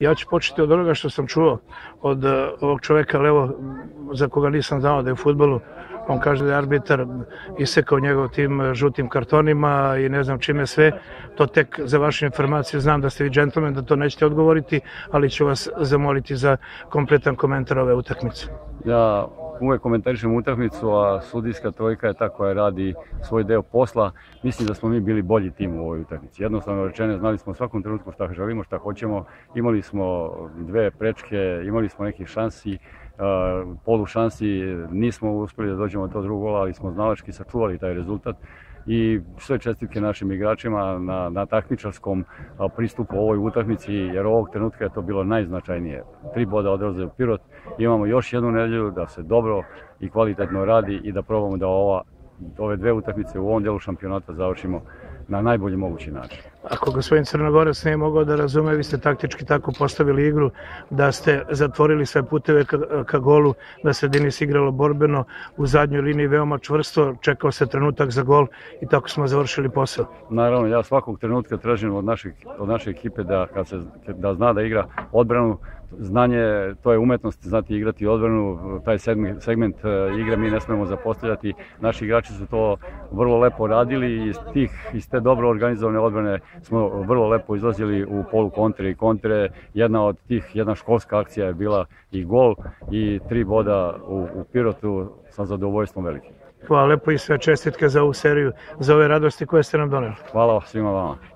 Ja ću početi od onoga što sam čuo od ovog čoveka levo za koga nisam znao da je u fudbalu. On kaže da je arbitar isekao njegov tim žutim kartonima i ne znam čime sve. To tek za vašu informaciju, znam da ste vi džentlmen, da to nećete odgovoriti, ali ću vas zamoliti za kompletan komentar ove utakmice. Ja uvek komentarišem utakmicu, a sudijska trojka je ta koja radi svoj deo posla. Mislim da smo mi bili bolji tim u ovoj utakmici. Jednostavno rečeno, znali smo u svakom trenutku šta želimo, šta hoćemo. Imali smo dve prečke, imali smo nekih šansi, polu šansi, nismo uspeli da dođemo do drugog gola, ali smo znalački sačuvali taj rezultat. I sve čestitke našim igračima na takmičarskom pristupu ovoj utakmici, jer ovog trenutka je to bilo najznačajnije. 3 boda odlaze u Pirot, imamo još jednu nedelju da se dobro i kvalitetno radi i da probamo da ove dve utakmice u ovom delu šampionata završimo na najbolji mogući način. Ako gospodin Crnogorac nije mogao da razume, vi ste taktički tako postavili igru da ste zatvorili sve puteve ka golu, da se Denis igralo borbeno u zadnjoj liniji veoma čvrsto, čekao se trenutak za gol i tako smo završili posao. Naravno, ja svakog trenutka tražim od naše ekipe da zna da igra odbranu. Znanje, to je umetnost, znati igrati odbranu, taj segment igre mi ne smemo zapostavljati. Naši igrači su to vrlo lepo radili i iz te dobro organizovane odbrane smo vrlo lepo izlazili u polu kontre i kontre. Jedna školska akcija je bila i gol i 3 boda u Pirotu sa zadovoljstvom velikim. Hvala lepo i sve čestitke za ovu seriju, za ove radosti koje ste nam doneli. Hvala svima vama.